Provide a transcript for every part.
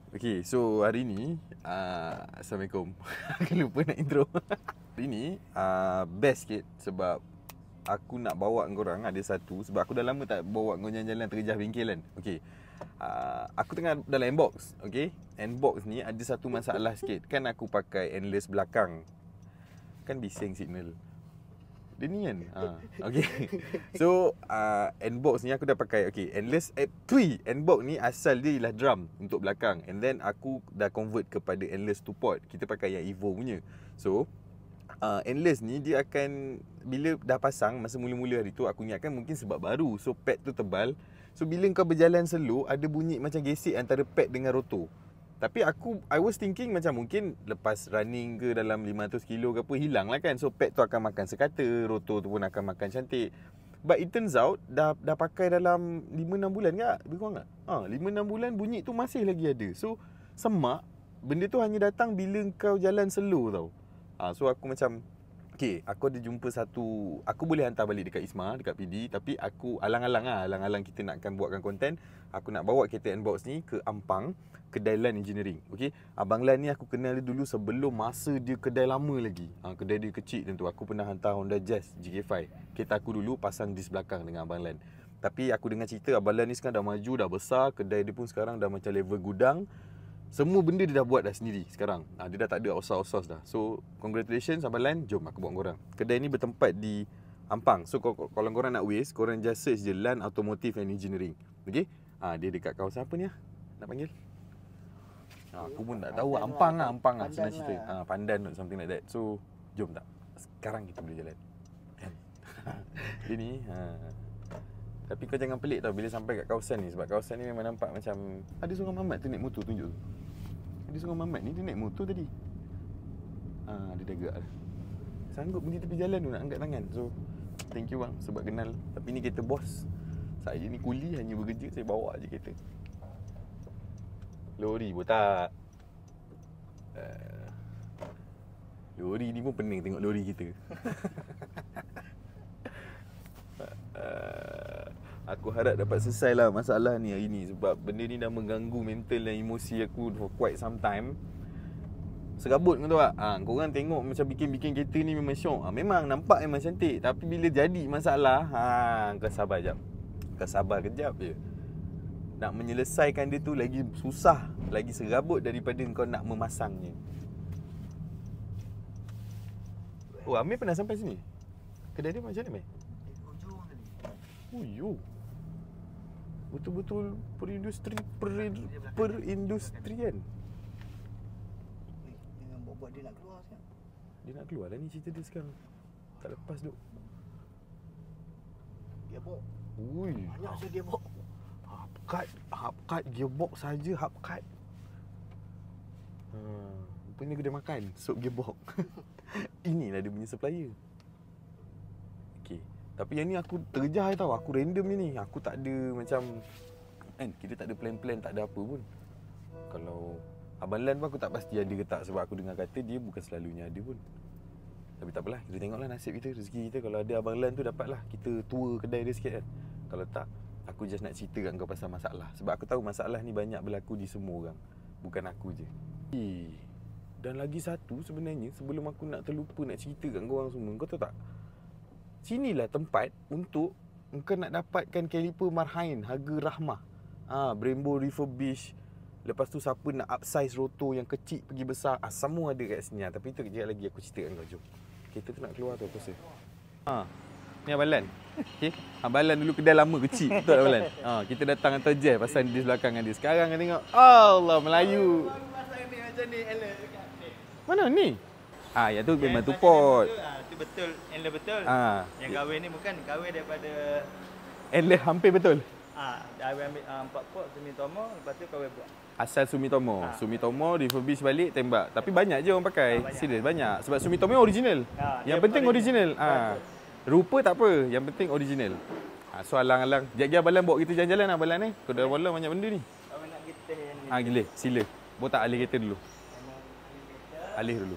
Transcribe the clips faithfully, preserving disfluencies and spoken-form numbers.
Okay, so hari ni uh, Assalamualaikum. Aku lupa nak intro. Hari ni uh, best sikit sebab aku nak bawa korang ada satu. Sebab aku dah lama tak bawa korang jalan-jalan terjah bengkel kan. Okay, uh, aku tengah dalam N-Box. Okay, N-Box ni ada satu masalah sikit. Kan aku pakai endless belakang, kan bising signal dia ni kan. ha, Okay. So uh, N-Box ni aku dah pakai. Okay, endless eh, tui N-Box ni asal dia ialah drum untuk belakang. And then aku dah convert kepada endless two port. Kita pakai yang Evo punya. So uh, endless ni dia akan, bila dah pasang masa mula-mula hari tu, aku ingatkan mungkin sebab baru, so pad tu tebal. So bila kau berjalan slow, ada bunyi macam gesek antara pad dengan rotor. Tapi aku, I was thinking macam mungkin lepas running ke dalam lima ratus kilo ke apa, hilang lah kan. So pad tu akan makan sekata, rotor tu pun akan makan cantik. But it turns out dah dah pakai dalam lima enam bulan ke? Lebih kurang tak? Ha, lima enam bulan bunyi tu masih lagi ada. So semak, benda tu hanya datang bila kau jalan slow tau. Ha, so aku macam, okay, aku ada jumpa satu, aku boleh hantar balik dekat ISMA, dekat P D. Tapi aku alang-alang lah, alang-alang kita nakkan buatkan konten. Aku nak bawa kereta N-Box ni ke Ampang, kedai Lan Engineering. Okay, Abang Lan ni aku kenal dia dulu sebelum masa dia kedai lama lagi. ha, Kedai dia kecil tentu. Aku pernah hantar Honda Jazz G K lima. Kereta aku dulu pasang dis belakang dengan Abang Lan. Tapi aku dengar cerita Abang Lan ni sekarang dah maju, dah besar. Kedai dia pun sekarang dah macam level gudang. Semua benda dia dah buat dah sendiri sekarang. ha, Dia dah tak ada outsource dah. So congratulations Abang Lan. Jom aku bawa korang. Kedai ni bertempat di Ampang. So kalau korang nak waste, korang just search je Lan Automotive and Engineering. Okay, ha, dia dekat kawasan apa ni lah nak panggil? Ha, aku pun tak tahu. Ampang lah, Ampang lah senang cerita. Ha, Pandan or something like that. So jom tak, sekarang kita boleh jalan kan? Dia ni ha. Tapi kau jangan pelik tau bila sampai kat kawasan ni. Sebab kawasan ni memang nampak macam ada seorang mamat tu naik motor, tunjuk tu. Ada seorang mamat ni, dia naik motor tadi. ha, Dia dah gerak dah. Sanggup pergi tepi jalan tu nak angkat tangan. So thank you bang sebab kenal. Tapi ni kereta bos. Saya ni kuli, hanya bekerja, saya bawa je kereta. Lori pun tak. uh, Lori ni pun pening tengok lori kita. uh, Aku harap dapat selesai lah masalah ni hari ni. Sebab benda ni dah mengganggu mental dan emosi aku for quite some time. Serabut kau tahu tak? Ha, korang tengok macam bikin-bikin kereta ni memang syok. Ha, memang nampak memang cantik. Tapi bila jadi masalah, ha, kau sabar jap. Kau sabar kejap je. Nak menyelesaikan dia tu lagi susah, lagi serabut daripada kau nak memasangnya. Oh, Amir pernah sampai sini? Kedai dia macam mana, Amir? Hujung tadi. Oh, yo. Betul-betul perindustri per, perindustrian. Dengan buat-buat dia nak keluar sekarang. Dia nak keluar lah ni cerita dia sekarang. Tak lepas duk. Gearbox. Ui, Banyak saya gearbox. hubcard, hubcard gearbox saja hubcard. Ha, rupanya kedai makan sup gearbox. Inilah dia punya supplier. Okey, tapi yang ni aku terjah tau, aku random je ni. Aku tak ada macam kan, kita tak ada plan-plan, tak ada apa pun. Kalau Abang Lan pun aku tak pasti ada ke tak, sebab aku dengar kata dia bukan selalunya ada pun. Tapi tak apalah, kita tengoklah nasib kita, rezeki kita. Kalau ada Abang Lan tu dapatlah kita tour kedai dia sikit kan. Kalau tak, aku just nak cerita kat kau pasal masalah. Sebab aku tahu masalah ni banyak berlaku di semua orang, bukan aku je. Eh, dan lagi satu sebenarnya, sebelum aku nak terlupa nak cerita kat kau orang semua, kau tahu tak? Sinilah tempat untuk kau nak dapatkan kaliper Marhain harga rahmah. Ah, ha, Brembo refurbish. Lepas tu siapa nak upsize rotor yang kecil pergi besar, ah, semua ada kat sini. Tapi tu kejap lagi aku cerita kat kau. Jom. Kereta tu nak keluar tu aku rasa. Ha. Ni Abang Lan. Okey. Abang Lan dulu kedai lama kecil. Betul Abang Lan? Ha, kita datang hantar Jazz pasal di belakang dia. Sekarang kan tengok. Allah, Melayu. Macam ni, Ella dekat ni. Mana ni? Ah, yang tu memang tu pot. Ah, tu betul, Ella betul. Ah. Yang kahwin ni bukan kahwin daripada Ella hampir betul. ah, kahwin ambil ah, empat pot Sumitomo, lepas tu kahwin buat. Asal Sumitomo. Ha. Sumitomo refurbish balik tembak. Tapi banyak je orang pakai. Ha, banyak. Serius banyak. Sebab Sumitomo original. Ha, Yang dia penting original. original. Ah. Rupa tak apa, yang penting original. Ha, so alang-alang. Jap-jap Abang Lan bawa kita jalan-jalan lah Abang Lan ni. Kau dah Abang Lan banyak benda ni. Kalau nak kita teh yang ni. Ah, gila. Sila. Bawa tak alih kereta dulu. Alih dulu.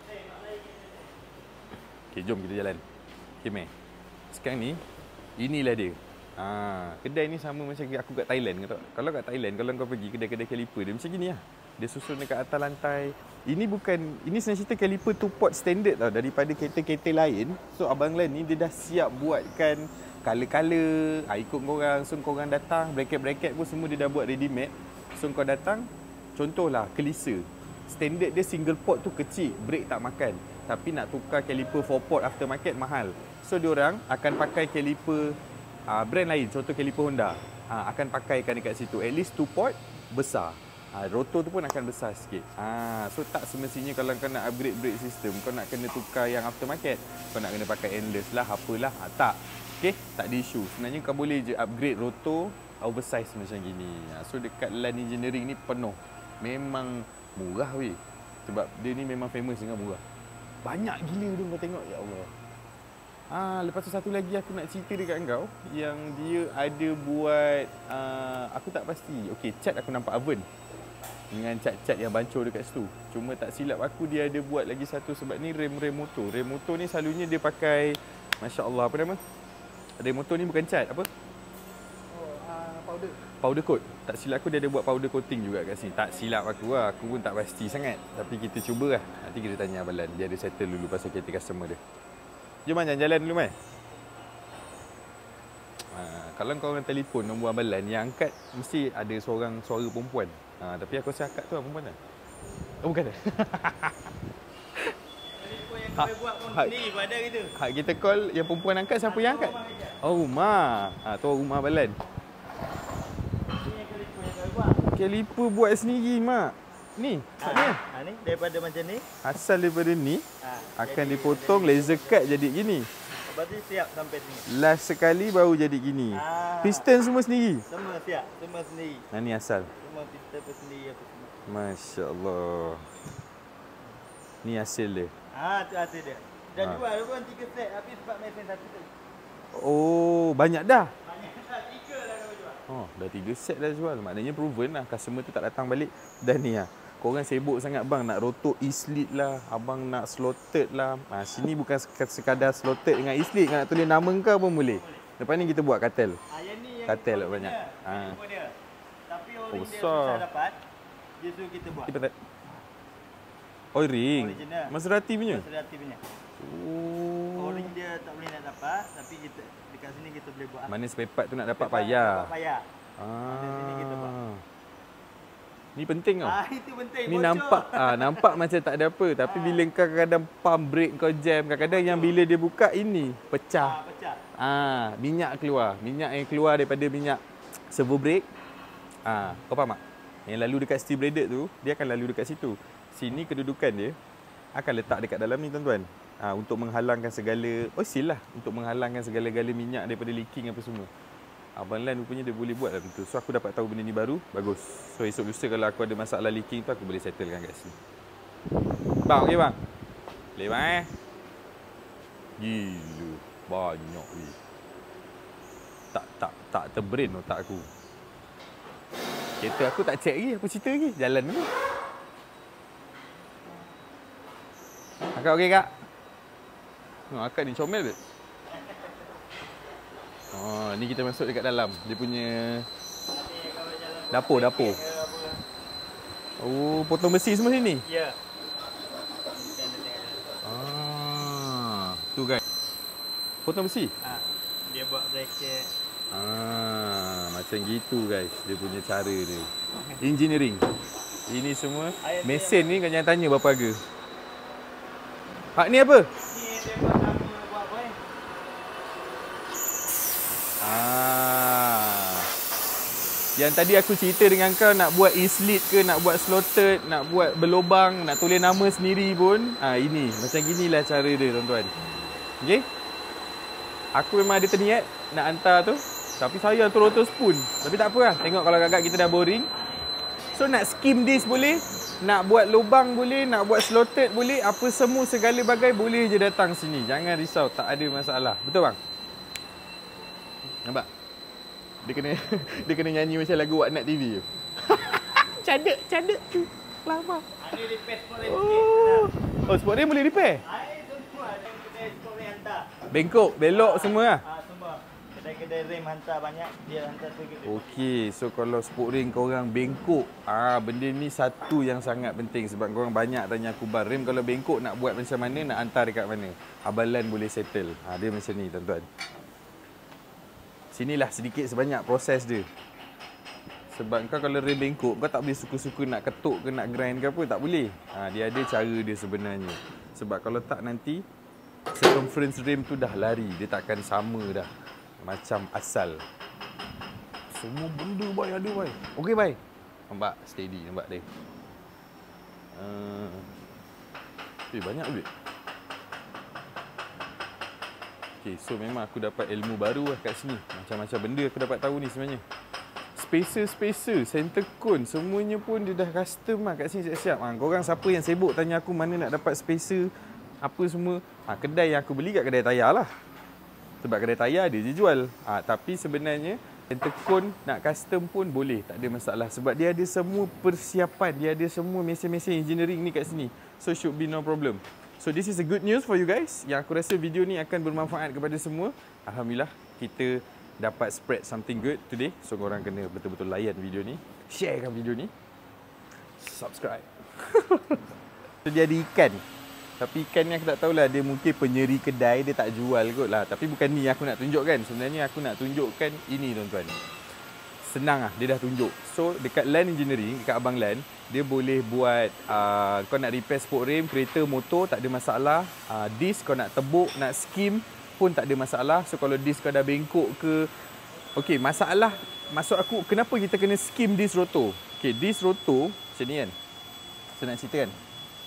Okey, jom kita jalan. Okey, meh. Sekarang ni, inilah dia. Ha, kedai ni sama macam aku kat Thailand kau tahu. Kalau kat Thailand, kalau kau pergi kedai-kedai kaliper dia macam gini lah. Dia susun dekat atas lantai. Ini bukan, ini sebenarnya cerita caliper two port standard tau, daripada kereta-kereta lain. So Abang Lan ni dia dah siap buatkan color-color, ha, ikut korang. So korang datang, bracket-bracket pun semua dia dah buat ready made. So kau datang, contohlah Kelisa, standard dia single port tu kecil, brake tak makan. Tapi nak tukar caliper four port aftermarket mahal. So diorang akan pakai caliper uh, brand lain, contoh caliper Honda, uh, akan pakaikan dekat situ. At least two port besar. Ha, rotor tu pun akan besar sikit. Ha, so tak semestinya kalau kau nak upgrade brake system, kau nak kena tukar yang aftermarket. Kau nak kena pakai endless lah, apalah. Ha, tak. Okay, tak ada isu. Sebenarnya kau boleh je upgrade rotor oversize macam gini. Ha, so dekat Lan Engineering ni penuh. Memang murah weh. Sebab dia ni memang famous dengan murah. Banyak gila tu kau tengok. Ya Allah. Ha, lepas tu satu lagi aku nak cerita dekat kau. Yang dia ada buat, uh, aku tak pasti. Okay, cat aku nampak Aven. Dengan cat-cat yang bancur dekat situ. Cuma tak silap aku dia ada buat lagi satu sebab ni rem-rem motor. Rem motor ni selalunya dia pakai, Masya Allah, apa nama? Rem motor ni bukan cat, apa? Oh, uh, powder. Powder coat. Tak silap aku dia ada buat powder coating juga kat sini. Tak silap aku lah. Aku pun tak pasti sangat. Tapi kita cuba lah. Nanti kita tanya Abang Lan. Dia ada settle dulu pasal kereta customer dia. Jom man, jalan dulu man. Ha, kalau kau orang telefon nombor Abang Lan, yang angkat mesti ada seorang suara perempuan. Ha, tapi aku rasa akak tu lah perempuan kan? Oh bukan dah? Telefon yang kau buat pun sendiri pun ada gitu. Hak kita call yang perempuan angkat, siapa yang angkat? Oh rumah. Ha, tu rumah Abang Lan. Ni yang telefon yang kau buat. Caliper buat sendiri mak. Ni, Ha, ni. ha, ni daripada macam ni. Asal daripada ni Ha, akan jadi dipotong laser cut jadi gini. Lepas tu siap sampai sini. Last sekali baru jadi gini. Ah. Piston semua sendiri. Semua siap, semua sendiri. Nah ni asal. Semua piston apa sendiri apa semua. Masya Allah. Ni hasil dia. Ha, tu hasil dia. Dah Ha. jual pun tiga set habis sebab mesin satu tu. Oh, banyak dah. Banyak dah, tiga dah kau jual. Oh, dah tiga set dah jual. Maknanya proven lah. Customer tu tak datang balik. Dan ni lah. Korang sibuk sangat bang nak rotor e-slit lah. Abang nak slotted lah. Ha, sini bukan sekadar slotted dengan e-slit. Nak tulis nama kau pun boleh. Lepas ni kita buat kartel. Ha, yang ni yang Katil lah original. banyak. Ha. Telefon dia. Tapi Oh, orang dia besar. susah dapat. Dia suruh kita buat. Kita tak... Oil ring. Original. Maserati punya. Maserati punya. Oh. Ring dia tak boleh nak dapat, tapi kita dekat sini kita boleh buat. Mana spare part tu nak dapat Dapat- payah. Dapat payah. Ah. sini kita buat. Ni penting tau. Ah, itu penting. Ni bocor. nampak ah nampak macam tak ada apa, tapi bila kau kadang-kadang pump brake kau jam, kadang-kadang yang bila dia buka ini Ah, pecah. pecah. Ah, minyak keluar. Minyak yang keluar daripada minyak servo brake. Ah, kau faham tak? Yang lalu dekat steel braided tu, dia akan lalu dekat situ. Sini kedudukan dia akan letak dekat dalam ni tuan-tuan. Ah, untuk menghalangkan segala oil lah, untuk menghalangkan segala-gala minyak daripada leaking apa semua. Abang Lan rupanya dia boleh buat dalam tu. So aku dapat tahu benda ni baru, bagus. So esok lusa kalau aku ada masalah leaking tu aku boleh settlekan kat sini. Bang, okey bang? Boleh bang eh? Gila, banyak weh. Tak tak tak terbrain otak aku. Kereta aku tak check lagi, apa cerita lagi? Jalan dulu. Akak okey kak? Oh, akak ni comel ke? Oh, ni kita masuk dekat dalam. Dia punya dapur, dapur. Oh, potong besi semua sini. Ya. Ah, tu guys. Potong besi. Ha, dia buat bracket. Ah, macam gitu guys. Dia punya cara dia. Engineering. Ini semua mesin ni kan jangan tanya berapa harga. Hak ni apa? Ni dia buat nama buat apa eh? Ah. Yang tadi aku cerita dengan kau nak buat e-slit ke, nak buat slotted, nak buat berlubang, nak tulis nama sendiri pun. Ah ini, macam ginilah cara dia tuan-tuan. Okey? Aku memang ada terniat nak hantar tu, tapi saya tu rotor spoon. Tapi tak apa lah. Tengok kalau agak kita dah boring. So nak skim disc boleh, nak buat lubang boleh, nak buat slotted boleh, apa semua segala bagai boleh je datang sini. Jangan risau, tak ada masalah. Betul bang? Nampak? Dia kena dia kena nyanyi macam lagu Wak Nat T V tu. Cadek, cadek tu. Lama. Ada repair sport lain Oh. sikit. Oh, sport dia boleh repair? Air semua ada kedai sport yang hantar. Bengkok, belok semua lah. Ah, semua. Kedai kedai rem hantar banyak, dia hantar tiga kali. Okey, so kalau sport rim korang bengkok, ah benda ni satu yang sangat penting sebab korang banyak tanya aku, bar rim kalau bengkok nak buat macam mana, nak hantar dekat mana. Abang Lan boleh settle. Ha, dia macam ni tuan-tuan. Sinilah sedikit sebanyak proses dia. Sebab kau kalau rem bengkok, kau tak boleh suka-suka nak ketuk ke nak grind ke apa, tak boleh. Ha, dia ada cara dia sebenarnya. Sebab kalau tak nanti circumference rim tu dah lari, dia takkan sama dah macam asal. Semua benda boy ada boy. Okey boy. Nampak steady, nampak dia. Uh, eh banyak duit. Okey, so memang aku dapat ilmu baru lah kat sini. Macam-macam benda aku dapat tahu ni sebenarnya. Spacer-spacer, center cone, semuanya pun dia dah custom lah kat sini siap-siap. Ha, korang siapa yang sibuk tanya aku mana nak dapat spacer, apa semua. Ha, kedai yang aku beli kat kedai tayar lah. Sebab kedai tayar dia je jual. Ha, tapi sebenarnya center cone nak custom pun boleh, tak ada masalah. Sebab dia ada semua persiapan, dia ada semua mesin-mesin engineering ni kat sini. So should be no problem. So this is a good news for you guys. Yang aku rasa video ni akan bermanfaat kepada semua. Alhamdulillah kita dapat spread something good today. So korang kena betul-betul layan video ni, sharekan video ni, subscribe. So dia ada ikan. Tapi ikan ni aku tak tahulah, dia mungkin penyeri kedai, dia tak jual kot lah. Tapi bukan ni aku nak tunjukkan. Sebenarnya aku nak tunjukkan ini tuan-tuan. Senang lah, dia dah tunjuk. So dekat Lan Engineering, dekat Abang Lan, dia boleh buat, uh, kau nak repair sport rim, kereta, motor, tak ada masalah. uh, Disc kau nak tebuk, nak skim pun tak ada masalah. So kalau disc kau dah bengkok ke, okey, masalah maksud aku kenapa kita kena skim disc rotor. Okey, disc rotor macam ni kan. Saya nak cerita kan.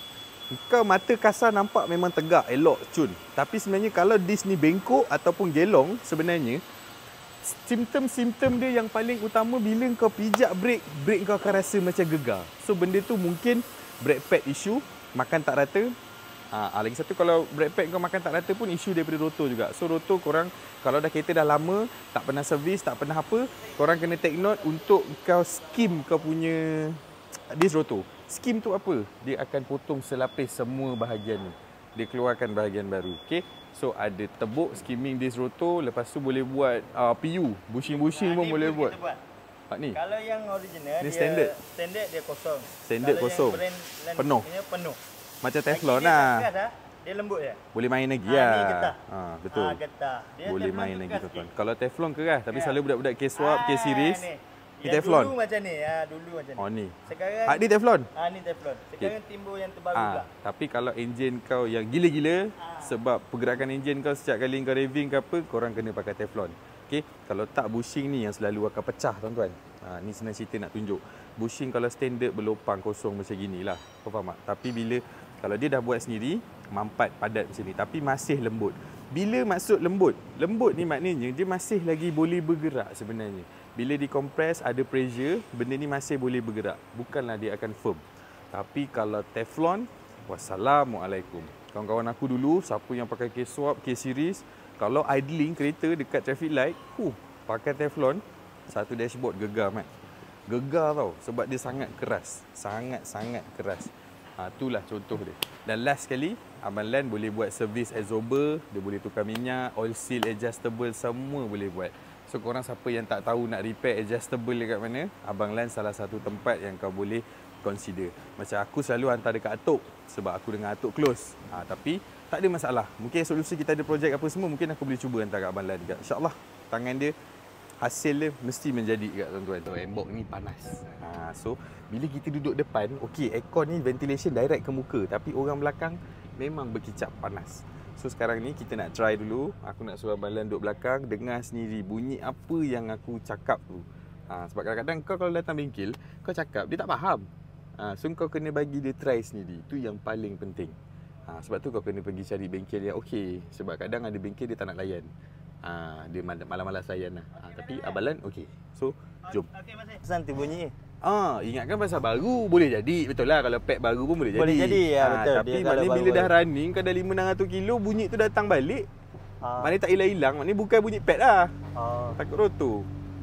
Kau mata kasar nampak memang tegak, elok, cun. Tapi sebenarnya kalau disc ni bengkok ataupun gelong, sebenarnya simptom-simptom dia yang paling utama bila kau pijak brake, brake kau akan rasa macam gegar. So benda tu mungkin brake pad issue, makan tak rata. Ha, lagi satu, kalau brake pad kau makan tak rata pun isu daripada rotor juga. So rotor korang kalau dah kereta dah lama, tak pernah servis, tak pernah apa, korang kena take note untuk kau skim kau punya disc rotor. Skim tu apa? Dia akan potong selapis semua bahagian ni. Dia keluarkan bahagian baru. Okay? So ada tebuk, skimming disc rotor. Lepas tu boleh buat uh, P U. Bushing-bushing nah, pun boleh pun buat. buat. Ha, ni? Kalau yang original, ni dia standard. Standard dia kosong. Standard kalau kosong. Yang penuh. penuh. Macam Teflon lah. Dia, dia lembut je. Boleh main lagi ha, lah. Ni getah. Ha, betul. Ha, getah. Dia boleh main lagi tuan. Kalau Teflon keras. Tapi ya. selalu budak-budak K-Swap, ha, K-Series. Ni Teflon. Dulu macam ni. Ha, dulu macam ni. Oh ni. Sekarang. Ha, ni Teflon? Ha, ni Teflon. Sekarang okay. Timbul yang terbaru ha, pula. Tapi kalau enjin kau yang gila-gila, ha. sebab pergerakan enjin kau setiap kali kau revving ke apa, korang kena pakai Teflon. Okay? Kalau tak, bushing ni yang selalu akan pecah tuan-tuan. Ha, ni senang cerita nak tunjuk. Bushing kalau standard berlopang kosong macam gini lah. Kau faham tak? Tapi bila kalau dia dah buat sendiri, mampat padat macam ni. Tapi masih lembut. Bila maksud lembut? Lembut ni maknanya dia masih lagi boleh bergerak sebenarnya. Bila dikompres, ada pressure, benda ni masih boleh bergerak. Bukanlah dia akan firm. Tapi kalau Teflon, wassalamualaikum. Kawan-kawan aku dulu, siapa yang pakai K-Swap, K-Series, kalau idling kereta dekat traffic light, huh, pakai Teflon, satu dashboard gegar, mat. Gegar tau, sebab dia sangat keras. Sangat-sangat keras. Ha, itulah contoh dia. Dan last sekali, Abang Lan boleh buat service absorber, dia boleh tukar minyak, oil seal adjustable, semua boleh buat. So korang siapa yang tak tahu nak repair adjustable dekat mana, Abang Lan salah satu tempat yang kau boleh consider. Macam aku selalu hantar dekat Atok sebab aku dengan Atok close. Ha, tapi tak ada masalah. Mungkin esok lusa kita ada projek apa semua, mungkin aku boleh cuba hantar kat Abang Lan juga. InsyaAllah tangan dia, hasil dia mesti menjadi kat tuan-tuan. So, embok ni panas. Ha, so bila kita duduk depan, okey, aircon ni ventilation direct ke muka, tapi orang belakang memang berkicap panas. So sekarang ni kita nak try dulu. Aku nak suruh Abang Lan duduk belakang, dengar sendiri bunyi apa yang aku cakap tu. Ha, sebab kadang-kadang kau kalau datang bengkel, kau cakap, dia tak faham. Ha, so kau kena bagi dia try sendiri. Itu yang paling penting. Ha, sebab tu kau kena pergi cari bengkel yang okey. Sebab kadang ada bengkel dia tak nak layan. Ha, dia malas-malas layan lah. Ha, tapi Abang Lan okey. So jom. Santi bunyi. Ah, ingatkan pasal baru boleh jadi. Betul lah, kalau pack baru pun boleh jadi. Boleh jadi, ya, ha, betul. Tapi maknanya bila dah running, kau dah lima enam ratus kilo, bunyi tu datang balik. Ha. Maknanya tak hilang-hilang, maknanya bukan bunyi pad lah. Ha. Takut rotor.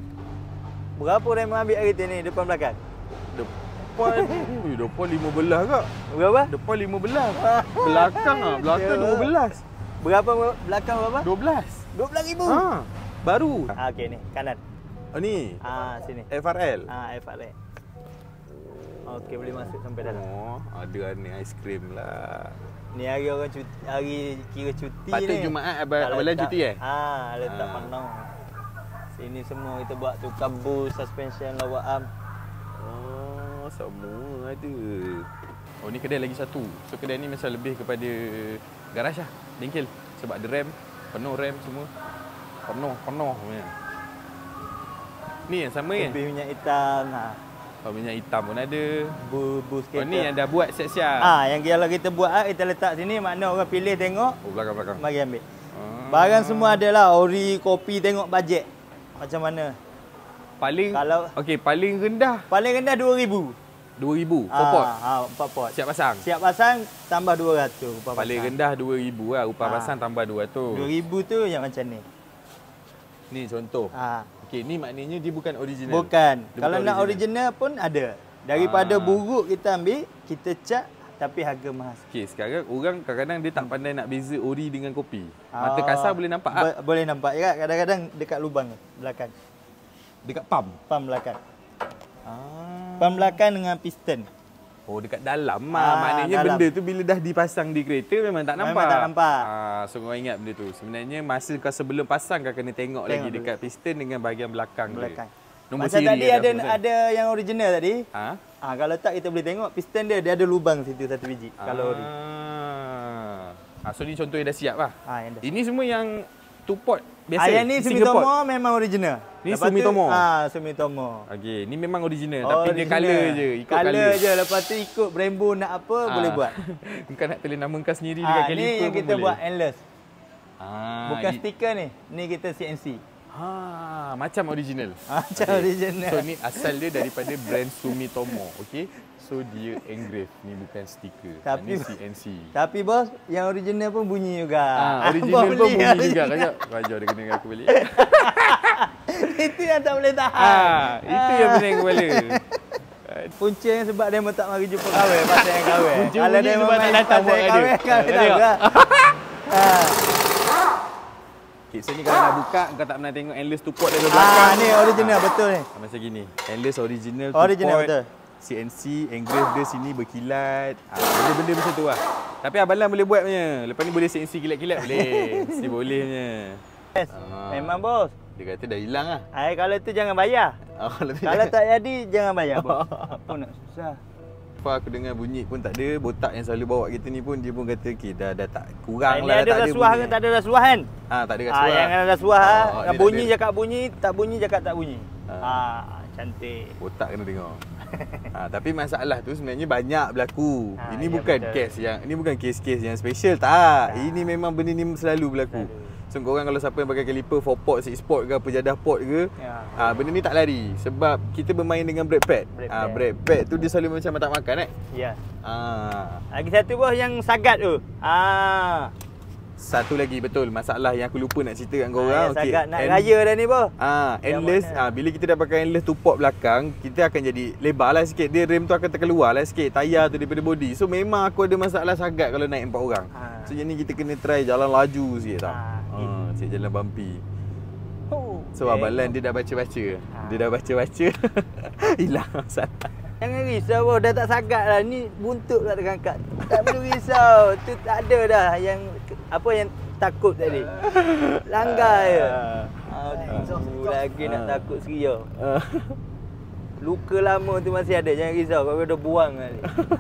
Berapa orang mengambil kereta ni depan belakang? Depan, ui, depan lima belas kak. Berapa? Depan lima belas. Belakang ah, belakang dua belas. Berapa belakang berapa? dua belas. dua belas ribu? Ha. Baru. Ah, okey ni, kanan. Oh ni. Ah, sini. F R L. Ah, F R L. Okey, boleh masuk sampai dalam. Oh, ada ni aiskrim lah. Ni hari orang cuti, hari kira cuti Patut ni. Jumaat abang abang cuti eh? Ah, letak Ah. Panau. Sini semua kita buat tukar bus, suspension, lawak arm. Oh, semua ada. Oh, ni kedai lagi satu. So kedai ni macam lebih kepada garaj lah, bengkel. Sebab ada ram, penuh ram semua. Penuh, penuh punya. Ni yang sama kan? Lebih minyak hitam. Ha. Oh, minyak hitam pun ada. Bu, bus Oh, kereta. ni yang dah buat siap-siap. Ah, yang kalau kita buat ah, kita letak sini, makna orang pilih tengok, Oh, belakang-belakang. mari ambil. Ah. Barang semua ada lah, ori, kopi, tengok bajet. Macam mana? Paling, Kalau- okey, paling rendah Paling rendah dua ribu. dua ribu. Ah, Four pot. Ah, empat pot. Siap pasang. Siap pasang tambah dua ratus. Upah Paling pasang. rendah dua ribu lah. Upah Ah. pasang tambah dua ratus. dua ribu tu yang macam ni. Ni contoh. Ah, Okey, ni maknanya dia bukan original. bukan. Dia Kalau bukan nak original pun ada. Daripada Ah. buruk kita ambil, kita cat tapi harga mahal. Okey, sekarang orang kadang-kadang dia tak pandai nak beza ori dengan kopi. Mata kasar boleh nampak ah. Bo- boleh nampak ya. Kadang-kadang dekat lubang ni, belakang. Dekat pump. Pam belakang. Ah. Pam belakang dengan piston. Oh, dekat dalam ah, Ah, maknanya dalam. benda tu bila dah dipasang di kereta memang tak nampak. Memang tak nampak. Ah, so kau ingat benda tu. Sebenarnya masa kau sebelum pasang kau kena tengok, Tengok lagi dulu. dekat piston dengan bahagian belakang, Belakang. dia. Nombor Macam siri tadi ada apa, kan? ada yang original tadi. Ha? Ah, kalau tak kita boleh tengok piston dia, dia ada lubang situ satu biji. Kalau ori. Ah, so ni contoh yang dah siap lah. Ah, yang dah. Ini semua yang two pot biasa. Ah, yang ni single pot. Sumitomo memang original. Ni Lepas tu- Sumitomo? Ah, Sumitomo. Okey, ni memang original, Oh, tapi dia original. colour je, ikut colour. colour. je. Lepas tu ikut Brembo nak apa Ah. boleh buat. Kau nak tulis nama kau sendiri dekat Ah, caliper ni yang pun kita boleh. buat endless. Ah, Bukan i- stiker ni. Ni kita C N C. Ha, macam original. Macam original. So ni asal dia daripada brand Sumitomo, okey? So dia engrave, ni bukan stiker. Tapi- Ni C N C. Tapi bos, yang original pun bunyi juga. Ah, original Bos pun beli bunyi juga. original. Kajak, kajak dia kena dengan aku balik. Itu yang tak boleh tahan. Ah, itu yang pening kepala. Punca yang sebab dia tak mari jumpa kawan pasal yang kawan. Punca Kalau bunyi dia sebab main tak datang pasal buat yang radio. kawan, kawan Ah, tahu tengok. ke? Ah. Okay, so ni kalau nak buka, kau tak pernah tengok endless two pot dari belakang. Ah, ni original betul ni. Ah, macam gini. Endless original two Original, pot. betul. C N C, engrave dia sini berkilat. Ah, benda-benda macam tu lah. Tapi Abang Lan boleh buat punya. Lepas ni boleh C N C kilat-kilat boleh. Mesti boleh punya. Yes. Ah. Memang bos. Dia kata dah hilang lah. Ai kalau tu jangan bayar. Oh, lebih Kalau tak jadi jangan bayar bos. Apa nak susah. Apa aku dengar bunyi pun tak ada. Botak yang selalu bawa kita ni pun dia pun kata okey dah dah tak kurang Ini lah. ada dah tak rasuah bunyi. ke tak ada rasuah kan? Ah, tak ada Ah, rasuah. yang ada rasuah Oh, ah. dia tak Bunyi ada. cakap bunyi, tak bunyi cakap tak bunyi. Ah. Ah, cantik. Botak kena dengar. ha, tapi masalah tu sebenarnya banyak berlaku. Ha, ini ya, bukan betul. kes yang ini bukan kes-kes yang special tak. Ini memang benda ni selalu berlaku. Selalu. So korang kalau siapa yang pakai kaliper four pot, six pot ke apa jadah pot ke, Ya. ha, benda ni tak lari sebab kita bermain dengan brake pad. Brake Ah, pad. brake pad tu dia selalu macam tak makan eh. Ya. Ah, Lagi satu bos yang sagat tu. Ah. satu lagi betul masalah yang aku lupa nak cerita kat Ah, korang. yang Okey, sagat nak end- raya dah ni bos. Ah, Yang endless. mana? Ah, bila kita dah pakai endless two pot belakang, kita akan jadi lebar lah sikit. Dia rem tu akan terkeluar lah sikit. Tayar tu daripada body. So memang aku ada masalah sagat kalau naik empat orang. Ah. So jadi kita kena try jalan laju sikit tau. Ah, Ah, cik jalan bumpy. Oh. So Abang Lan dia dah baca-baca. Ah. Dia dah baca-baca. Hilang masalah. Jangan risau bos, dah tak sagat dah. Ni buntut tak terangkat. Tak perlu risau. Tu tak ada dah yang apa yang takut tadi. Langgar je. Aduh, lagi nak takut seria. Ah. Luka lama tu masih ada. Jangan risau. Kau dah buang tadi.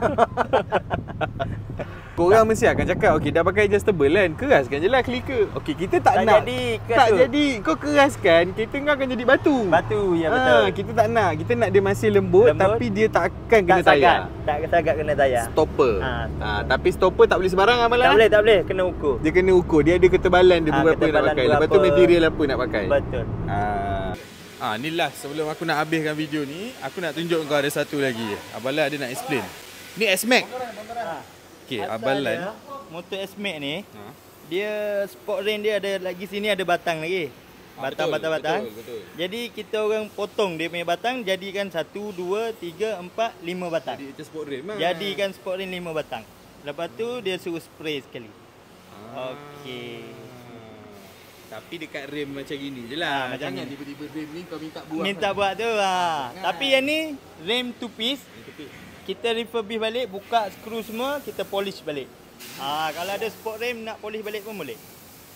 Korang mesti akan cakap, okey dah pakai adjustable kan, keraskan je lah clicker. Okey kita tak, Tak nak. jadi, keras tak tu. jadi. Kau keraskan, kereta kau akan jadi batu. Batu, ya betul. Ah, kita tak nak. Kita nak dia masih lembut, Lembut. tapi dia tak akan tak kena sagat. tayar. Tak sagat kena tayar. Stopper. Ah, Ah, tapi stopper tak boleh sembarang Abang Lan. Tak boleh, tak boleh. Kena ukur. Dia kena ukur. Dia ada ketebalan dia Ah, berapa nak ketebalan pakai. Lepas tu berapa. material apa nak pakai. Betul. Ah. Ah, ni last sebelum aku nak habiskan video ni, aku nak tunjuk kau ada satu lagi. Abang Lan ada nak explain. Ni S-Max. Ha. Okey, Asal Abang dia, Lan. motor S-Max ni, Ha. dia sport ring dia ada lagi sini ada batang lagi. Ah, Batang, betul, batang, batang. betul, betul. Jadi kita orang potong dia punya batang, jadikan satu, dua, tiga, empat, lima batang. Jadi itu sport rim lah. Jadikan sport ring lima batang. Lepas tu dia suruh spray sekali. Ah. Okey. Tapi dekat rem macam gini je lah. Ha, macam Jangan ni. tiba-tiba rem ni kau minta buat. Minta kan? buat tu ha. Jangan. Tapi yang ni rem two piece. Kita refurbish balik, buka skru semua, kita polish balik. Ah, kalau ada sport rem nak polish balik pun boleh.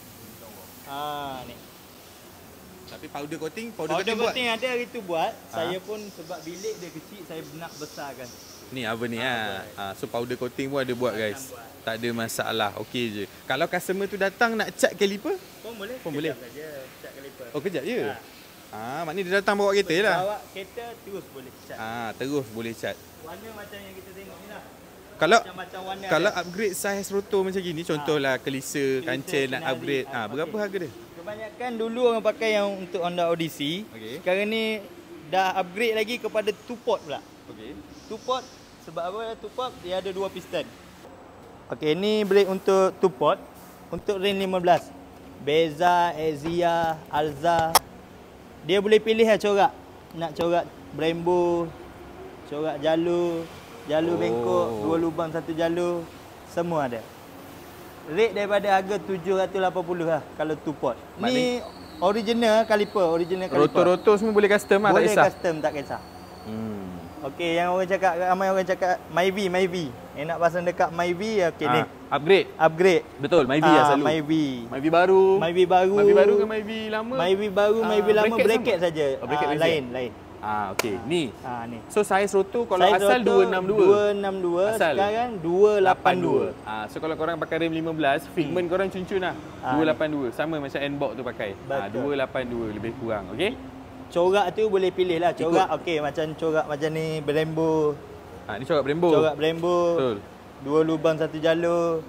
Ah, ni. Tapi powder coating, powder, Powder coating buat. coating ada hari tu buat. Ha? Saya pun sebab bilik dia kecil, saya nak besarkan. Ni apa ni Ah, ha. ha. So powder coating pun ada buat guys. Akan buat. Tak ada masalah. Okey je. Kalau customer tu datang nak cat caliper, Pun boleh. Pun boleh. Kejap saja, cat kaliper. oh kejap je. Ha. Ah, maknanya dia datang bawa kereta je lah. Bawa kereta terus boleh cat. Ah, terus boleh cat. Warna macam yang kita tengok ni lah. Kalau Macam-macam warna kalau ada. upgrade saiz rotor macam gini, contohlah kelisa, kancil nak kinari. upgrade. Ah, Ah, berapa okey. harga dia? Kebanyakan dulu orang pakai yang untuk Honda Odyssey. Okey. Sekarang ni dah upgrade lagi kepada two port pula. Okey. Two port sebab apa two port dia ada dua piston. Okey, ni brake untuk two port untuk range lima belas. Beza, Exia, Alza. Dia boleh pilih lah corak. Nak corak Brembo, corak jalur, jalur Oh. bengkok, dua lubang satu jalur, semua ada. Rate daripada harga tujuh ratus lapan puluh lah kalau two port. Ni original kaliper, original kaliper. Rotor-rotor semua boleh custom lah, tak Boleh kisah. custom, tak kisah. Hmm. Okey, yang orang cakap, ramai orang cakap Myvi, Myvi. Yang nak pasang dekat Myvi, okey ni. Ah, upgrade. Upgrade. Betul, Myvi lah Ah, selalu. Myvi. Myvi baru. Myvi baru. Myvi baru ke Myvi lama? Myvi baru, Ah, Myvi lama bracket bracket sama? saja. Oh, bracket Ah, beza. lain, lain. Ah, okey. Ni. Ah ni. So saiz rotor kalau Saiz asal rotor dua enam dua. dua enam dua, Asal? sekarang dua lapan dua. Ah, so kalau korang pakai rem lima belas, fitment korang cun-cun lah. Ah, dua lapan dua. Sama macam N-box tu pakai. Ah, Betul. dua lapan dua lebih kurang. Okey? Corak tu boleh pilih lah. Corak okey, macam corak macam ni Brembo. Ah, ni corak Brembo. Corak Brembo. Betul. Dua lubang satu jalur.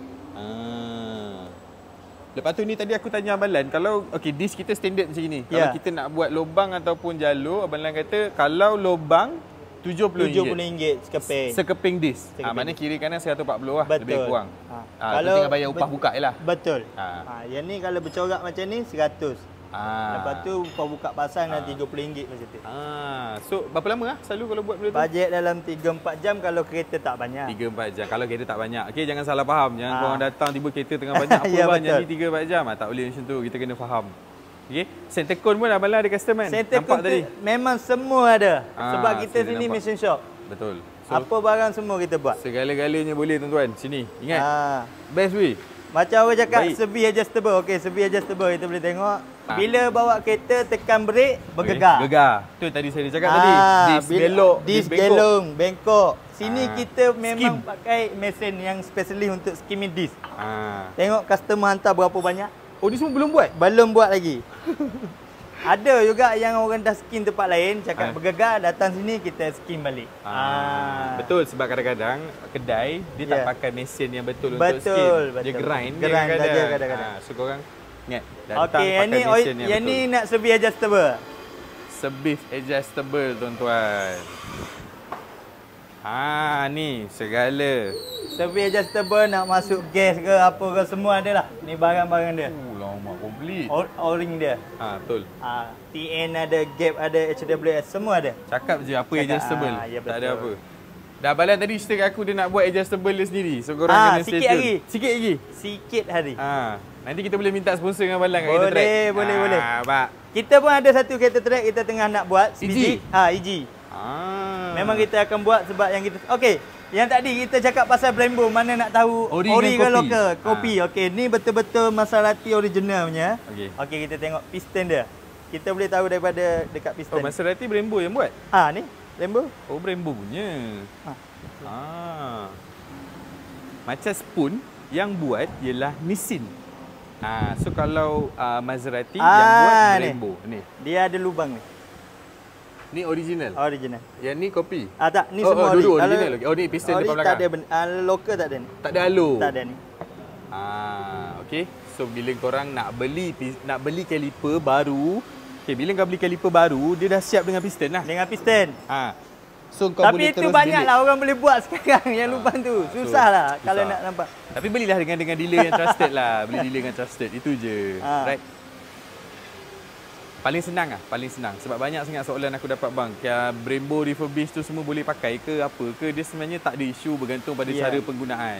Ah. Lepas tu ni tadi aku tanya Abang Lan, kalau okey disk kita standard macam ni. Kalau Ya. kita nak buat lubang ataupun jalur, Abang Lan kata kalau lubang tujuh puluh tujuh ringgit. puluh ringgit sekeping. Sekeping disk. Ah, Sekeping maknanya kiri kanan seratus empat puluh lah, Betul. lebih kurang. Ha. Ah, kalau tinggal bayar upah bet- buka je lah. Betul. Ha. Ha. Yang ni kalau bercorak macam ni seratus. Ah. Lepas tu kau buka pasang dah tiga puluh ringgit macam tu. Ah, so berapa lama ah selalu kalau buat benda tu? Bajet dalam tiga empat jam kalau kereta tak banyak. tiga empat jam. Kalau kereta tak banyak. Okey, jangan salah faham. Jangan Ah. korang datang tiba kereta tengah banyak apa Ya, bang betul. jadi tiga empat jam. Ah, tak boleh macam tu. Kita kena faham. Okey. Center cone pun Abang Lan ada custom kan? Center Nampak cone tadi? memang semua ada. Ah, Sebab kita saya sini nampak. mesin shop. Betul. So, Apa barang semua kita buat. segala-galanya boleh tuan-tuan. Sini. Ingat. Ha. Best weh. Macam orang cakap Baik. sebi adjustable. Okey, sebi adjustable kita boleh tengok. Ah. Bila bawa kereta tekan brake bergegar. Okay. Gegar. Tu yang tadi saya dah cakap tadi. Ah, Dis bila- belok, dis bengkok. gelung, bengkok. Sini Ah. kita memang Skim. pakai mesin yang specially untuk skimming disc. Ah. Tengok customer hantar berapa banyak. Oh, ni semua belum buat? Belum buat lagi. Ada juga yang orang dah skim tempat lain, Ah. cakap bergegar, datang sini kita skim balik. Ah, betul sebab kadang-kadang kedai dia tak Ya. pakai mesin yang betul, untuk Betul, skin. Dia betul. grind, Grind dia kadang-kadang. saja kadang-kadang. Ah, so korang ingat datang Okey, yang pakai ni mesin oi- yang, yang betul. ni nak sebi adjustable. Sebis adjustable tuan-tuan. Ah, ni segala. Sebi adjustable nak masuk gas ke apa ke semua ada lah. Ni barang-barang dia. Oh, lama komplit. O- O-ring dia. Ah, betul. Ah, T N ada, gap ada, H W S semua ada. Cakap je apa Cakap, adjustable. ah, ya, tak ada betul. apa. Dah Balan tadi cerita kat aku dia nak buat adjustable dia sendiri. So korang Ah, kena stay sikit tune. lagi. Sikit lagi. Sikit hari. Ah, nanti kita boleh minta sponsor dengan Balan kat kita track. Boleh, boleh, ah, boleh. Pak. Kita pun ada satu kereta track kita tengah nak buat. E G? Speedy. Ha, E G. Ah. Memang kita akan buat sebab yang kita okey, yang tadi kita cakap pasal Brembo, mana nak tahu Ori ori dengan ke kopi. lokal, kopi. Ha. Okey, ni betul-betul Maserati original punya. Okey. Okey, kita tengok piston dia. Kita boleh tahu daripada dekat Oh, piston. Maserati Brembo yang buat? Ha, ni Brembo. Oh, Brembo punya. Ha. Ah. Macam spoon yang buat ialah mesin. Ah, so kalau uh, Maserati yang Ah, buat ni. Brembo ni. Dia ada lubang ni. Ni original. Original. Yang ni kopi. Ah tak, ni Oh, semua oh, ori. dulu Kalau original lagi. Oh, ni piston ori depan tak belakang. ada ben- ah, lokal tak ada ni. Tak ada halo. Tak ada ni. Ah, okey. So bila korang nak beli pis- nak beli kaliper baru, okey, bila kau beli kaliper baru, dia dah siap dengan piston lah. Dengan piston. Ha. So kau boleh Tapi itu terus banyaklah delete. orang boleh buat sekarang yang lubang tu. Susahlah susah. kalau nak nampak. Tapi belilah dengan dengan dealer yang trusted lah. Beli dealer yang trusted. Itu je. Ha. Right. Paling senang lah. Paling senang. Sebab banyak sangat soalan aku dapat bang. Kayak Brembo refurbish tu semua boleh pakai ke apa ke. Dia sebenarnya tak ada isu bergantung pada Ya. cara penggunaan.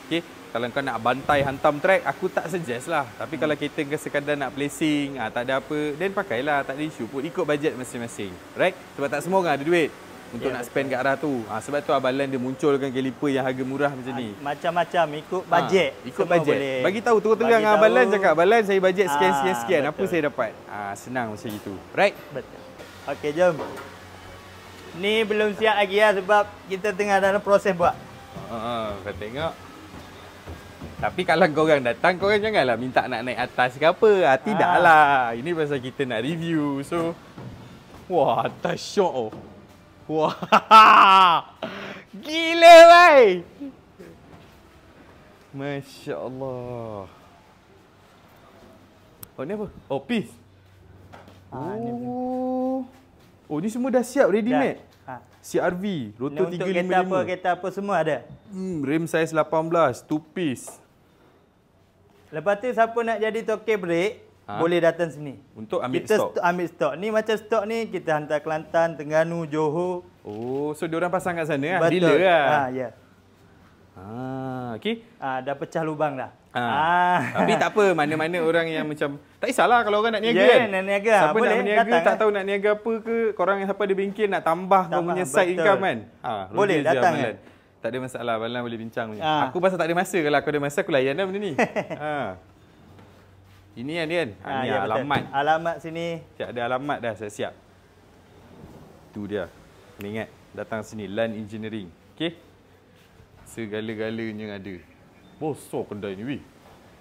Okey, kalau kau nak bantai hantam track, aku tak suggest lah. Tapi hmm. kalau kita sekadar nak placing, ah, tak ada apa, then pakailah, tak ada isu pun. Ikut bajet masing-masing. Right? Sebab tak semua orang ada duit untuk yeah, nak spend betul. kat arah tu. Ah, sebab tu Abang Lan dia munculkan caliper yang harga murah macam ni. Macam-macam ikut bajet. Ah, ikut bajet. Boleh. Bagi tahu terus-terang dengan Abang Lan cakap, Abang Lan saya bajet sekian-sekian-sekian. Ah, apa saya dapat? Ah, senang macam itu. Right? Betul. Okey, jom. Ni belum siap lagi lah sebab kita tengah dalam proses buat. Ah, kau tengok. Tapi kalau korang datang, korang janganlah minta nak naik atas ke apa. Ah, tidaklah. Ini pasal kita nak review. So, wah, atas syok. Wah, gila, bhai. Masya Allah. Oh, ni apa? Oh, piece. Ah, oh. Oh, ni semua dah siap, ready made. Ha. C R V, rotor tiga lima lima. Untuk kereta apa, kereta apa semua ada. Hmm, rim size lapan belas, two piece. Lepas tu siapa nak jadi toke brake, ha? boleh datang sini. Untuk ambil kita stok. Kita ambil stok. Ni macam stok ni kita hantar Kelantan, Terengganu, Johor. Oh, so diorang pasang kat sana lah. Betul. Dealer lah. Ha, ya. Ah, okey. Ah, dah pecah lubang dah. Ha. Ah. Tapi tak apa, mana-mana orang yang macam tak kisahlah kalau orang nak niaga yeah, kan. nak niaga. Siapa boleh, nak berniaga datang, tak kan? tahu nak niaga apa ke, korang yang siapa ada bengkel nak tambah, tambah kau punya side income kan. Ha, boleh datang kan. Tak ada masalah, Abang Lan boleh bincang punya. Ha. Aku pasal tak ada masa, kalau aku ada masa aku layan dah benda ni. Ha. Ini kan dia kan. Ha, ha, ni ya, alamat. Betul. Alamat sini. Siap ada alamat dah, saya siap. Tu dia. Kena ingat datang sini Lan Engineering. Okey. Segala-galanya ada. Bosor kedai ni weh.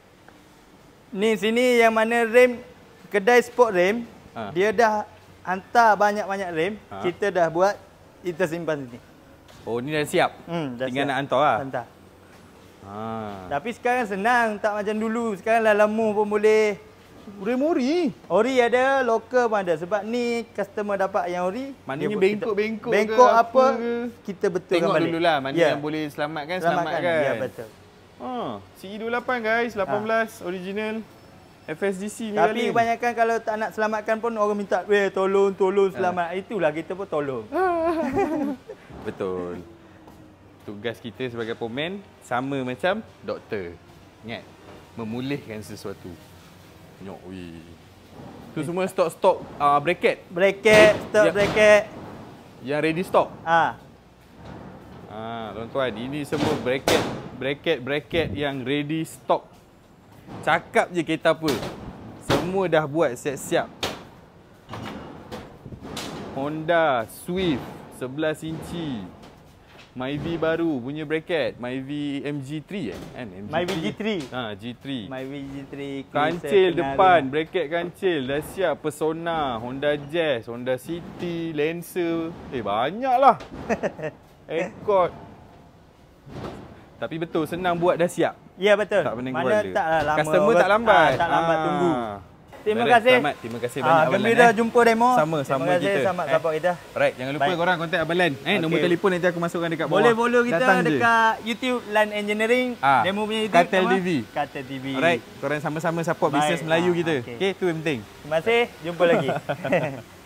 Ni sini yang mana rem, kedai sport rem, ha. dia dah hantar banyak-banyak rem, ha. kita dah buat, kita simpan sini. Oh, ni dah siap? Hmm, dah tinggal siap. nak hantar lah? Hantar. Ha. Tapi sekarang senang, tak macam dulu. Sekarang lah lama pun boleh. Rem ori? Ori ada, lokal pun ada. Sebab ni customer dapat yang ori. Maknanya bengkok-bengkok Bengkok apa, apa ke? kita betulkan tengok balik. dululah mana ya. yang boleh selamatkan, selamatkan. selamatkan. Ya, betul. Ha, C E dua puluh lapan guys, lapan belas ha. original. F S D C ni. Tapi kebanyakan kalau tak nak selamatkan pun orang minta, "Weh, tolong, tolong selamat." Ha. Itulah kita pun tolong. Betul. Tugas kita sebagai pomen sama macam doktor. Ingat, memulihkan sesuatu. Nyok weh. Tu semua stok-stok uh, bracket. Bracket, stok yang, bracket. Yang ready stock. Ah. Ah, tuan-tuan, ini semua bracket, bracket-bracket yang ready stock. Cakap je kereta apa. Semua dah buat siap-siap. Honda Swift sebelas inci. Myvi baru punya bracket, Myvi M G three eh kan? Myvi G three. Ha, G three. Myvi G three. Kancil depan, bracket kancil dah siap. Persona, Honda Jazz, Honda City, Lancer. Eh, banyaklah. Accord. Tapi betul, senang buat dah siap. Ya, betul. Tak pening Mana taklah lama. Customer tak lambat. Ah, tak lambat ah. tunggu. Terima Baik, kasih. Selamat. Terima kasih banyak ah, Abang Lan. Gembira eh. jumpa demo. Sama, sama Terima kasih kita. sama eh. support kita. Alright, jangan lupa Baik. korang kontak Abang Lan. Eh, okay. Nombor telefon nanti aku masukkan dekat bawah. Boleh follow kita Datang dekat je. YouTube Lan Engineering. Ah. Demo punya YouTube. Katel T V. Katel T V. Alright, korang sama-sama support bisnes Melayu ah, kita. Okay. Okay, tu yang penting. Terima kasih. Jumpa lagi.